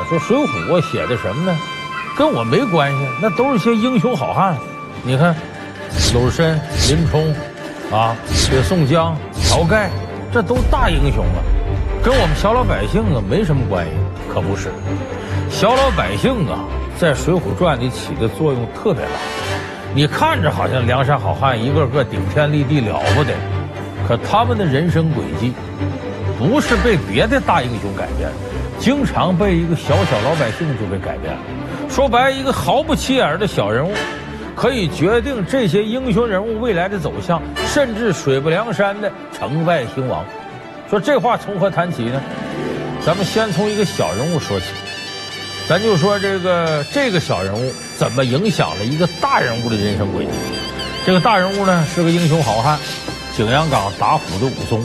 说《水浒》写的什么呢？跟我没关系，那都是些英雄好汉。你看，鲁申、林冲，啊，这宋江、晁盖，这都大英雄啊，跟我们小老百姓啊没什么关系。可不是，小老百姓啊，在《水浒传》里起的作用特别大。你看着好像梁山好汉一个个顶天立地了不得，可他们的人生轨迹，不是被别的大英雄改变，经常被一个小老百姓就被改变了。说白，一个毫不起眼的小人物，可以决定这些英雄人物未来的走向，甚至水泊梁山的成败兴亡。说这话从何谈起呢？咱们先从一个小人物说起，咱就说这个小人物怎么影响了一个大人物的人生轨迹。这个大人物呢，是个英雄好汉，景阳冈打虎的武松。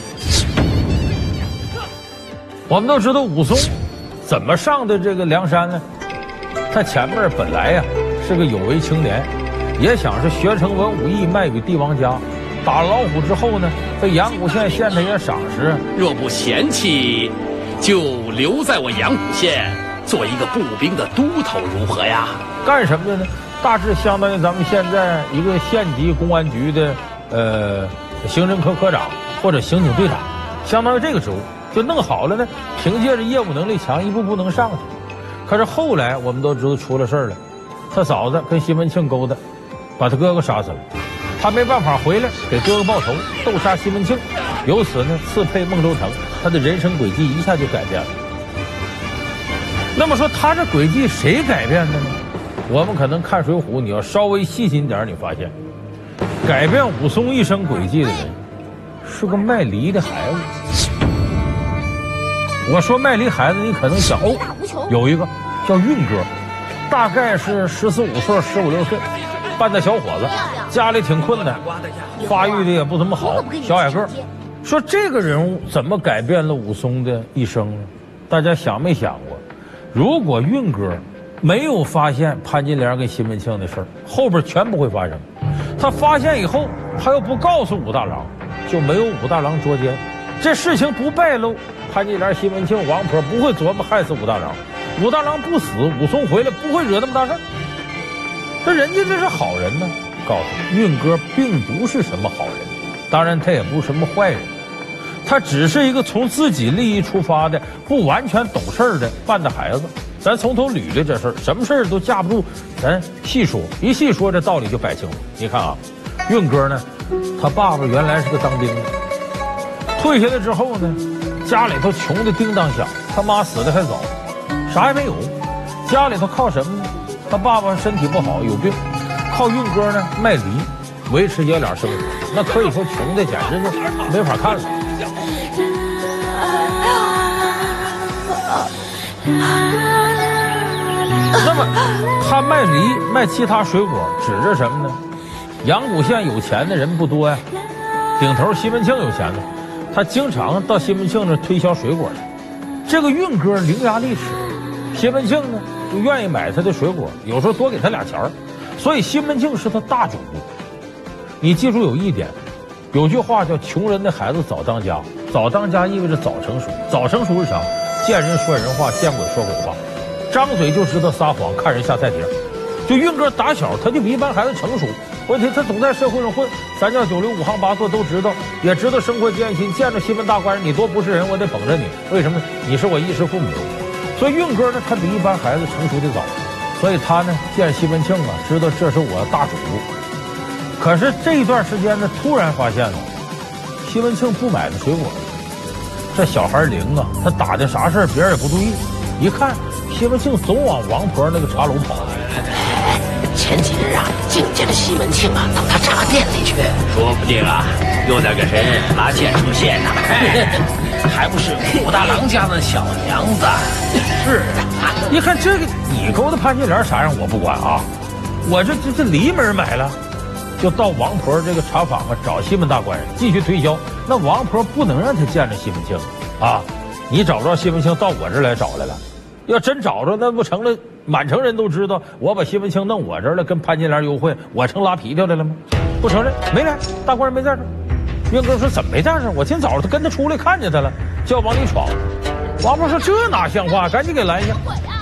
我们都知道武松怎么上的这个梁山呢？他前面本来呀是个有为青年，也想是学成文武艺卖与帝王家。打了老虎之后呢，被阳谷县县太爷赏识， 若不嫌弃，就留在我阳谷县做一个步兵的都头如何呀？ 干什么的呢？大致相当于咱们现在一个县级公安局的刑侦科科长或者刑警队长，相当于这个职务。就弄好了呢，凭借着业务能力强，一步步能上去。可是后来我们都知道出了事儿了，他嫂子跟西门庆勾搭，把他哥哥杀死了。他没办法回来给哥哥报仇，斗杀西门庆，由此呢刺配孟州城，他的人生轨迹一下就改变了。那么说他这轨迹谁改变的呢？我们可能看《水浒》，你要稍微细心点，你发现改变武松一生轨迹的人是个卖梨的孩子。我说卖梨孩子，你可能想哦，有一个叫运哥，大概是14、15岁、15、16岁，半大小伙子，家里挺困难，发育的也不怎么好，小矮个儿。说这个人物怎么改变了武松的一生呢？大家想没想过，如果运哥没有发现潘金莲跟西门庆的事儿，后边全不会发生。他发现以后，他又不告诉武大郎，就没有武大郎捉奸，这事情不败露，潘金莲、西门庆、王婆不会琢磨害死武大郎，武大郎不死，武松回来不会惹那么大事儿。这人家这是好人呢，告诉你，运哥并不是什么好人，当然他也不是什么坏人，他只是一个从自己利益出发的、不完全懂事儿的半大孩子。咱从头捋捋这事儿，什么事儿都架不住，咱细说，一细说这道理就摆清楚。你看啊，运哥呢，他爸爸原来是个当兵的，退下来之后呢，家里头穷的叮当响，他妈死的还早，啥也没有，家里头靠什么呢？他爸爸身体不好有病，靠运哥呢卖梨维持爷俩生活，那可以说穷的简直就没法看了。那么他卖梨卖其他水果指着什么呢？阳谷县有钱的人不多呀，顶头西门庆有钱的，他经常到西门庆那推销水果去。这个运哥伶牙俐齿，西门庆呢就愿意买他的水果，有时候多给他俩钱儿，所以西门庆是他大主顾。你记住有一点，有句话叫穷人的孩子早当家，早当家意味着早成熟，早成熟是啥？见人说人话，见鬼说鬼话，张嘴就知道撒谎，看人下菜碟。就运哥打小他就比一般孩子成熟，问题他总在社会上混，三教九流五行八作都知道，也知道生活艰辛，见着西门大官人你多不是人，我得捧着你，为什么？你是我衣食父母。所以运哥呢，他比一般孩子成熟的早，所以他呢见西门庆啊，知道这是我大主顾。可是这一段时间呢，突然发现了西门庆不买的水果，这小孩灵啊，他打听啥事儿别人也不注意，一看西门庆总往王婆那个茶楼跑。 前几日啊，竟见着西门庆啊到他茶店里去， 说不定啊，又在给谁拉线出线呢。 还不是武大郎家的小娘子。 是啊，一看这个你勾搭潘金莲啥样我不管啊，我这离门买了，就到王婆这个茶坊啊找西门大官人继续推销。那王婆不能让他见着西门庆啊，你找不着西门庆到我这儿来找来了，要真找着那不成了满城人都知道我把西门庆弄我这儿了，跟潘金莲幽会，我成拉皮条来了吗？不承认，没来，大官人没在这儿。运哥说怎么没在这儿？我今早上跟他出来看见他了，叫往里闯。王婆说这哪像话，赶紧给拦下。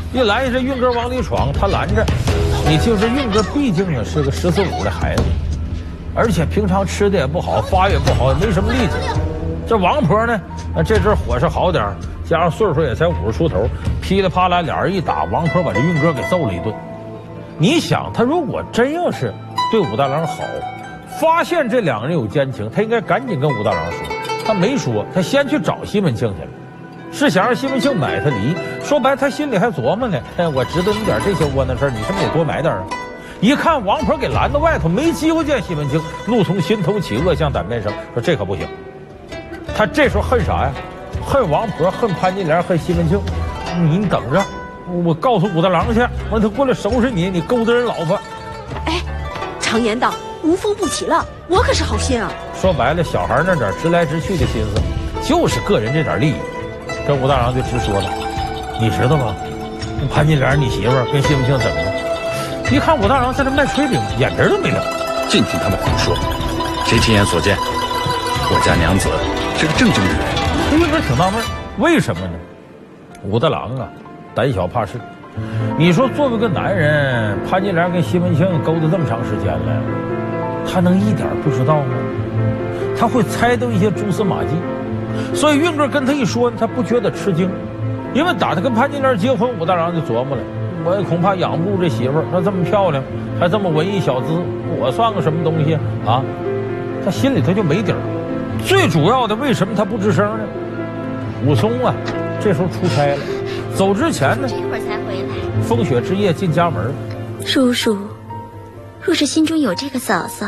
一拦下这运哥往里闯，他拦着，你就是运哥，毕竟呢是个14、15的孩子，而且平常吃的也不好，发育也不好，也没什么力气。这王婆呢，这阵伙食好点，加上岁数也才50出头，噼里啪啦俩人一打，王婆把这运哥给揍了一顿。你想，他如果真要是对武大郎好，发现这两个人有奸情，他应该赶紧跟武大郎说。他没说，他先去找西门庆去了，是想让西门庆买他梨。说白，他心里还琢磨呢，我知道你点这些窝囊事儿，你是不是得多买点啊？一看王婆给拦到外头，没机会见西门庆，怒从心头起，恶向胆边生，说这可不行。他这时候恨啥呀？恨王婆，恨潘金莲，恨西门庆。你等着，我告诉武大郎去，让他过来收拾你，你勾搭人老婆。 哎，常言道，无风不起浪，我可是好心啊。 说白了，小孩那点直来直去的心思，就是个人这点利益。跟武大郎就直说了，你知道吗？潘金莲你媳妇儿跟西门庆怎么了？一看武大郎在这卖炊饼，眼皮都没了。 尽听他们胡说，谁亲眼所见？我家娘子是个正经女人。 运哥挺纳闷，为什么呢？武大郎啊，胆小怕事。你说作为个男人，潘金莲跟西门庆勾搭这么长时间了，他能一点不知道吗？他会猜到一些蛛丝马迹。所以运哥跟他一说，他不觉得吃惊，因为打他跟潘金莲结婚，武大郎就琢磨了，我恐怕养不住这媳妇儿，她这么漂亮，还这么文艺小资，我算个什么东西啊？他心里头就没底儿。最主要的，为什么他不吱声呢？武松啊，这时候出差了，走之前呢， 这会儿才回来。 风雪之夜进家门。 叔叔，若是心中有这个嫂嫂，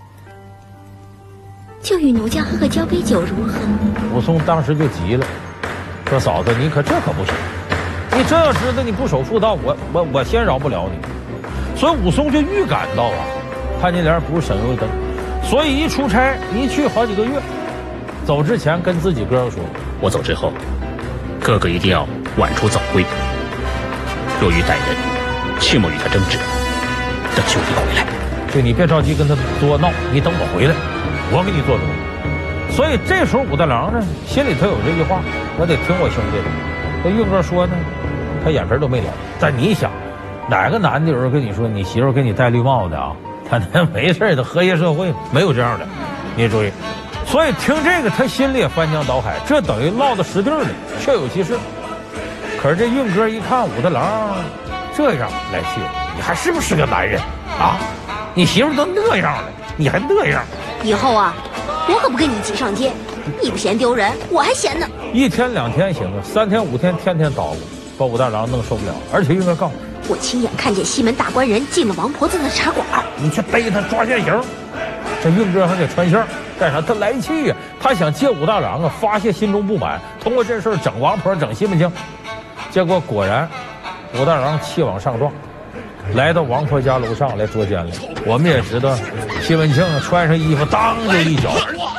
就与奴家喝交杯酒如何？ 武松当时就急了，说：“嫂子，你可这可不行，你这要知道你不守妇道，我先饶不了你。”所以武松就预感到啊，潘金莲不是省油的灯，所以一出差一去好几个月，走之前跟自己哥哥说：“ 我走之后，哥哥一定要晚出早归，若遇歹人，切莫与他争执，等兄弟回来。 就你别着急跟他多闹，你等我回来，我给你做主。”所以这时候武大郎呢，心里头有这句话，我得听我兄弟的。那运哥说呢，他眼皮都没了。但你想，哪个男的有人跟你说你媳妇给你戴绿帽子啊？他那没事的，和谐社会没有这样的，你注意。所以听这个，他心里也翻江倒海，这等于落到实地了，确有其事。可是这运哥一看武大郎这样来气，你还是不是个男人啊？你媳妇都那样了，你还那样？ 以后啊，我可不跟你一起上街，你不嫌丢人，我还嫌呢。 1天2天行啊，3天5天，天天捣鼓，把武大郎弄受不了。而且运哥告诉我亲眼看见西门大官人进了王婆子的茶馆， 你去逮他抓现行。这运哥还得传线，干啥？他来气呀，他想借武大郎啊发泄心中不满，通过这事整王婆，整西门庆。结果果然，武大郎气往上撞，来到王婆家楼上来捉奸来。我们也知道，西门庆穿上衣服，当就一脚，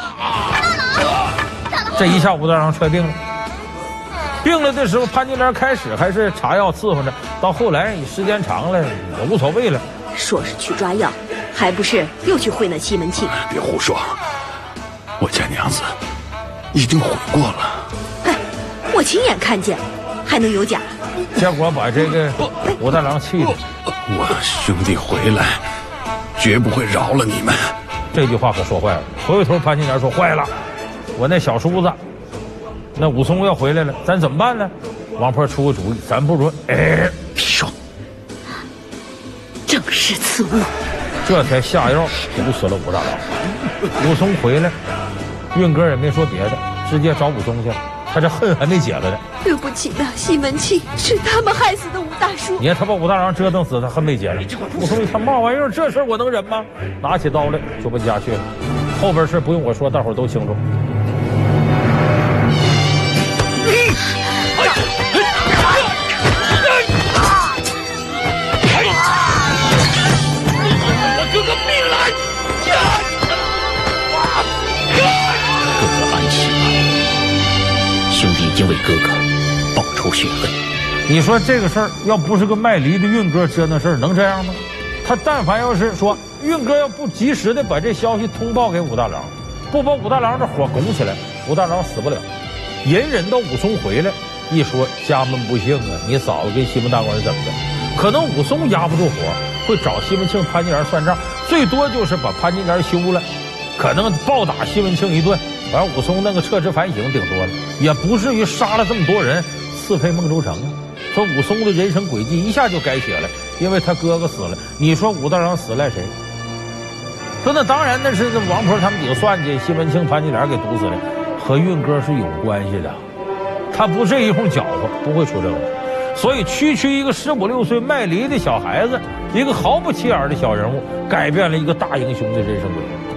这一下武大郎踹病了。病了的时候，潘金莲开始还是查药伺候着，到后来时间长了也无所谓了。 说是去抓药，还不是又去会那西门庆？ 别胡说，我家娘子已经悔过了。 哎，我亲眼看见，还能有假？ 结果把这个武大郎气的， 我兄弟回来，绝不会饶了你们。 这句话可说坏了。回头潘金莲说：“坏了，我那小叔子，那武松要回来了，咱怎么办呢？”王婆出个主意，咱不如别说， 正是此物。 这才下药毒死了武大郎。武松回来，运哥也没说别的，直接找武松去了。他这恨还没解了呢。 对不起的，西门庆是他们害死的武大叔。 你看他把武大郎折腾死，他恨没解了。武松一看嘛玩意儿，这事我能忍吗？拿起刀来就奔家去了。后边事不用我说，大伙儿都清楚。 我哥哥命来！哥哥安息吧，兄弟已经为哥哥报仇雪恨。 你说这个事儿要不是个卖梨的运哥折腾事儿，能这样吗？他但凡要是说运哥要不及时的把这消息通报给武大郎，不把武大郎这火拱起来，武大郎死不了。隐忍到武松回来， 一说家门不幸啊，你嫂子跟西门大官人怎么的？可能武松压不住火，会找西门庆、潘金莲算账，最多就是把潘金莲休了，可能暴打西门庆一顿，完武松那个撤职反省顶多了，也不至于杀了这么多人刺配孟州城啊。说武松的人生轨迹一下就改写了，因为他哥哥死了，你说武大郎死赖谁？说那当然那是那王婆他们几个算计，西门庆、潘金莲给毒死了，和运哥是有关系的，他不是一通搅和，不会出这个。所以区区一个15、16岁卖梨的小孩子，一个毫不起眼的小人物，改变了一个大英雄的人生轨迹。